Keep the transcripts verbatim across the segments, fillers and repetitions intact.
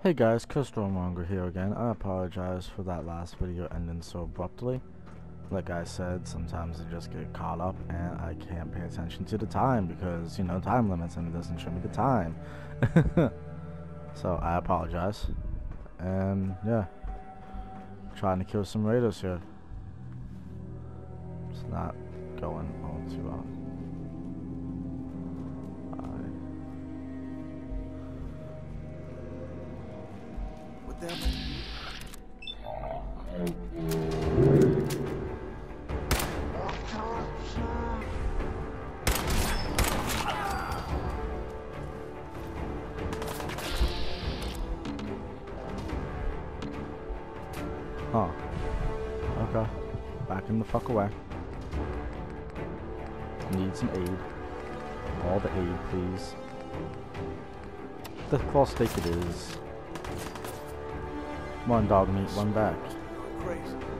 Hey guys, CursedWarmonger here again. I apologize for that last video ending so abruptly. Like I said, sometimes I just get caught up and I can't pay attention to the time because, you know, time limits and it doesn't show me the time. So I apologize. And yeah, trying to kill some raiders here. It's not going all too well. Them. Huh. Okay. Backing the fuck away. Need some aid. All the aid, please. The claw steak it is. Come on, dog meat, one back. Crazy.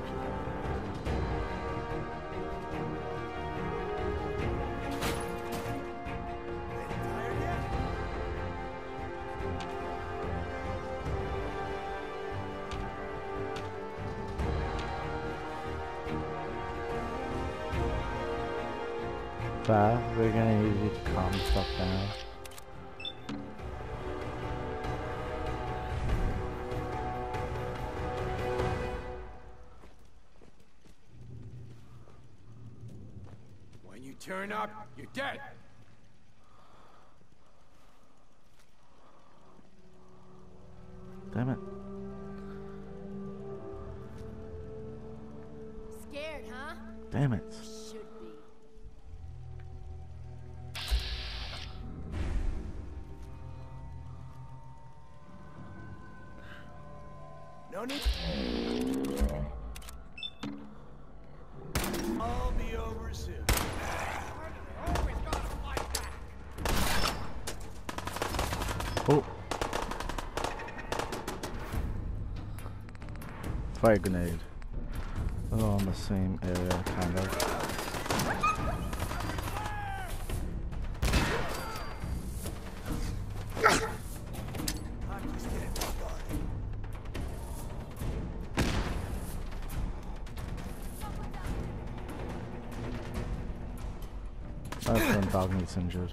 Five, we're gonna need you to calm stuff down. Turn up, you're dead. Damn it. Scared, huh? Damn it. Should be. No need. I'll be over soon. Oh. Fire grenade. Oh, in the same area, kind of. That's when dog meat's injured.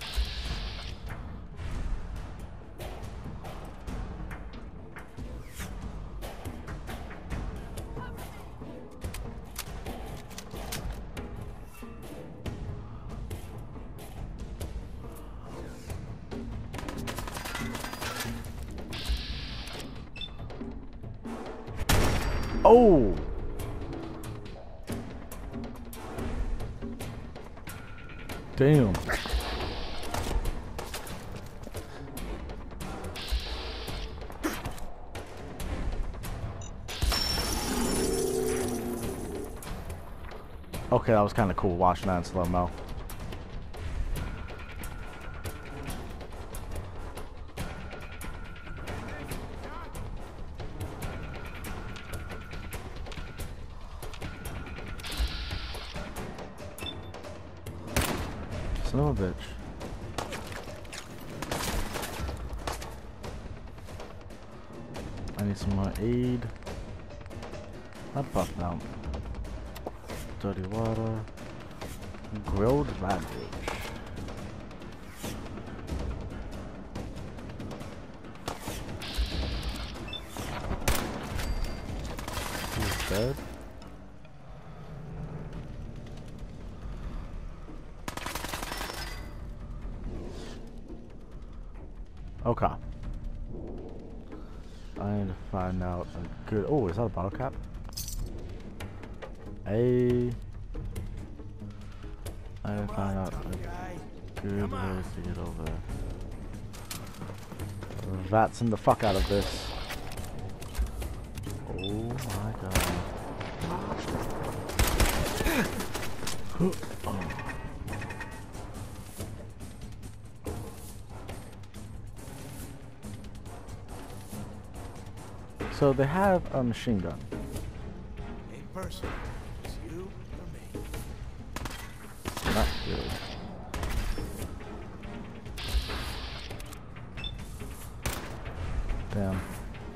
Oh! Damn. Okay, that was kind of cool watching that in slow-mo. Son of a bitch. I need some more aid. That buffed out. Dirty water. Grilled radish. He's dead. Okay. I need to find out a good. Oh, is that a bottle cap? A. I need to find out a good way to get over there. Vatsing the fuck out of this. Oh my god. Oh. So they have a machine gun. In person, it's you or me. Not really. Damn.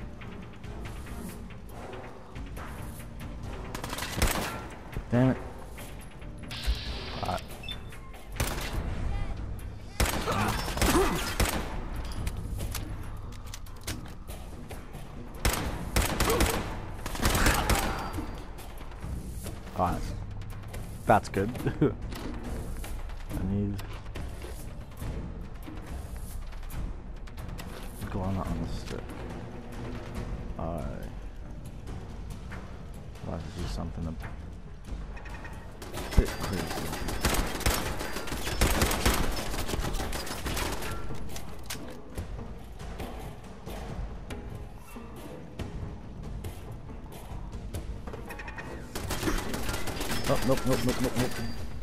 Damn it. Alright. Alright. That's good. I need... Go on that on the stick. Alright. I'll have to do something a bit crazy. Oh, nope, nope, nope, nope, nope.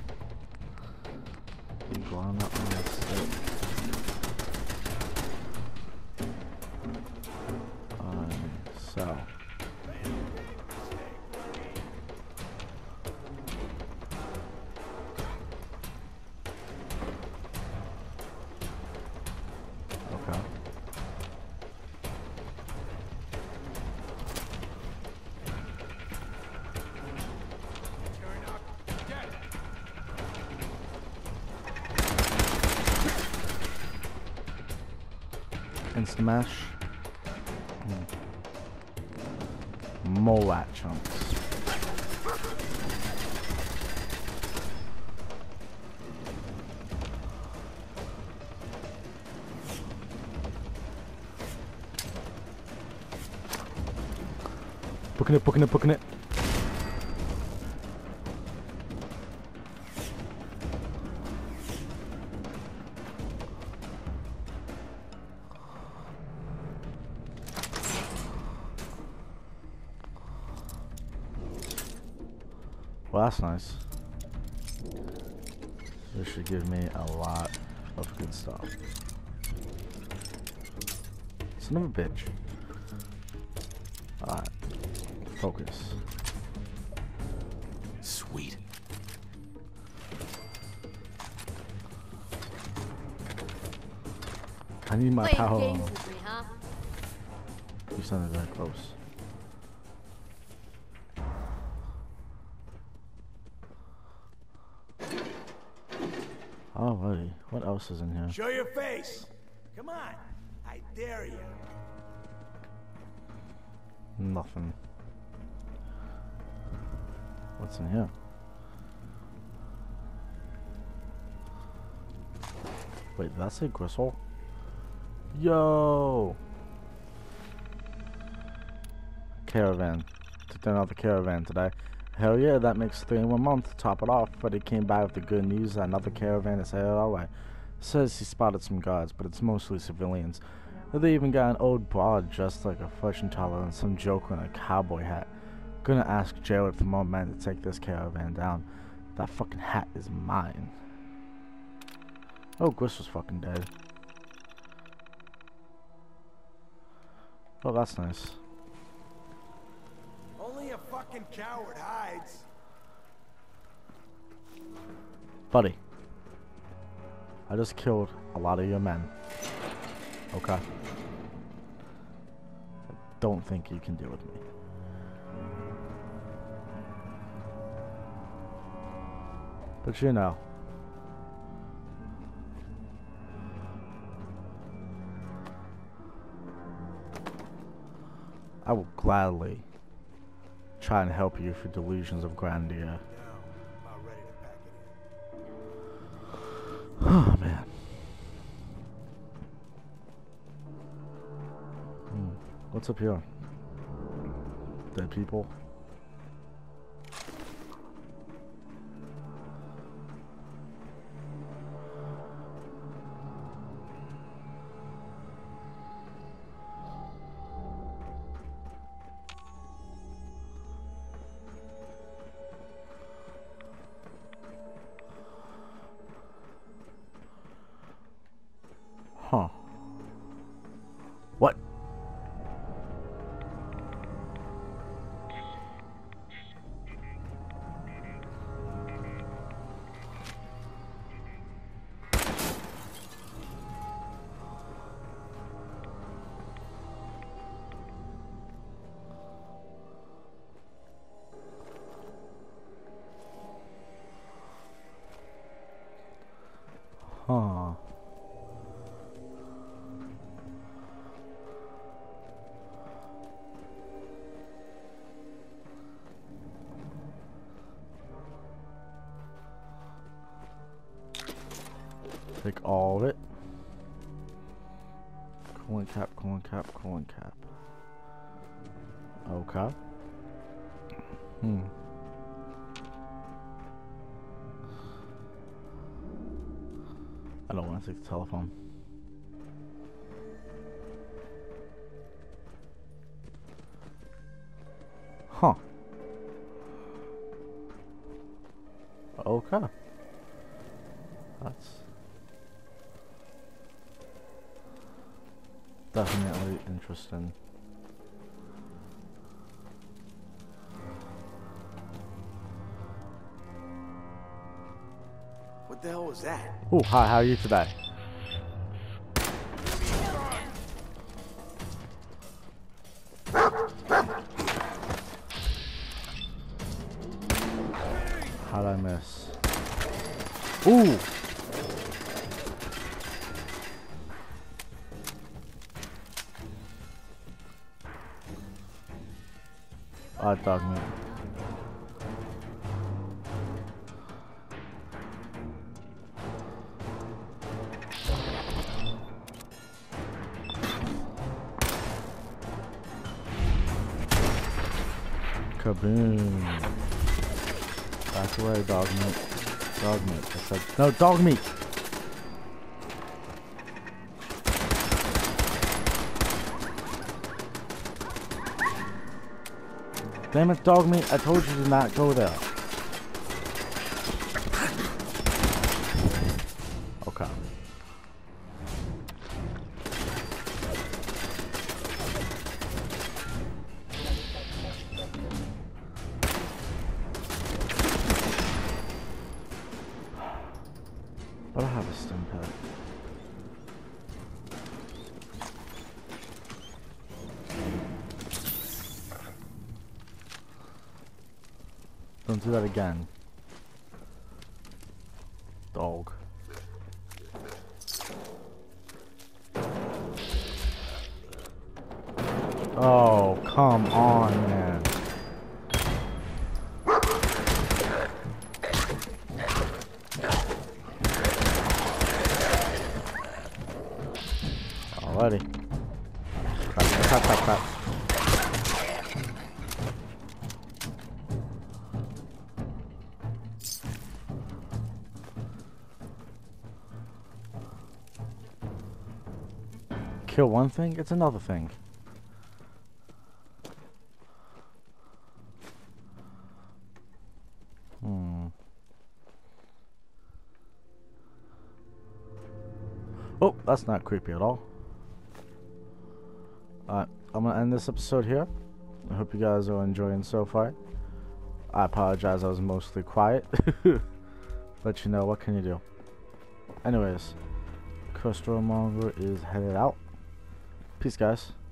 Go on that on the stick. Alright, so. Okay. Insta mash. Hmm. More rat chunks. Booking it, booking it, booking it. Well, that's nice. This should give me a lot of good stuff. Son of a bitch. Alright. Focus. Sweet. I need my Playing power. games with me, huh? You sounded very close. Alrighty, what else is in here? Show your face. Come on. I dare you. Nothing. What's in here? Wait, did that say Gristle? Yo! Caravan. Took another caravan today. Hell yeah, that makes three in one month to top it off, but he came back with the good news that another caravan is headed our way. Says he spotted some guards, but it's mostly civilians. They even got an old broad dressed like a fortune teller and some joker in a cowboy hat. Gonna ask Jared for more men to take this caravan down. That fucking hat is mine. Oh, Gris was fucking dead. Oh, that's nice. Only a fucking coward hides. Buddy, I just killed a lot of your men. Okay. I don't think you can deal with me. But you know. I will gladly try and help you for delusions of grandeur. Now, about ready to pack it in. Oh man. Hmm. What's up here? Dead people? Huh. What? Take all of it. Coin cap, coin cap, coin cap. Okay. Hmm. I don't want to take the telephone. Huh. Okay. That's definitely interesting. What the hell was that? Oh, hi, how are you today? How'd I miss? Ooh! Oh, dog me. Kaboom. Back away, dog meat. Dog meat. I said, no, dog meat! Damn it, dog meat. I told you to not go there. Okay. But I have a stim pad. Don't do that again. Dog. Oh, come on, man. Alrighty. Crap, crap, crap, crap. Kill one thing, it's another thing. Hmm. Oh, that's not creepy at all. Alright, I'm gonna end this episode here. I hope you guys are enjoying so far. I apologize, I was mostly quiet. But you know, what can you do? Anyways, CursedWarmonger is headed out. Peace, guys.